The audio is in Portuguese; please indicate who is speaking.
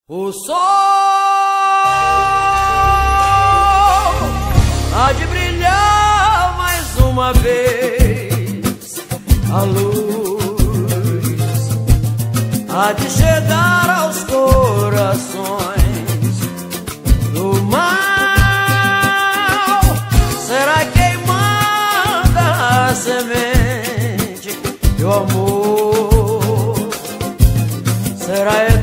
Speaker 1: O sol há de brilhar mais uma vez, a luz há de chegar aos corações. Do mal será queimada a semente, e o amor será